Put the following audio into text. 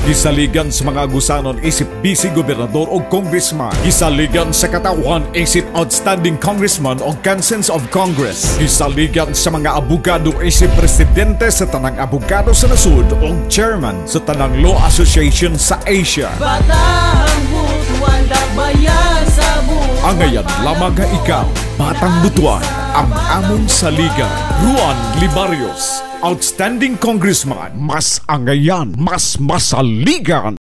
Gisaligan sa mga agusanon isip vice gobernador o congressman. Gisaligan sa katawan isip outstanding congressman o conscience of Congress. Gisaligan sa mga abogado isip presidente sa tanang abogado sa nasud o chairman sa tanang Law Association sa Asia. Batang butuan dakbayan sa buong Angayan lamang nga ikaw, batang butuan, ang among saligan. Juan Libarios, outstanding congressman, mas angayan, mas masaligan.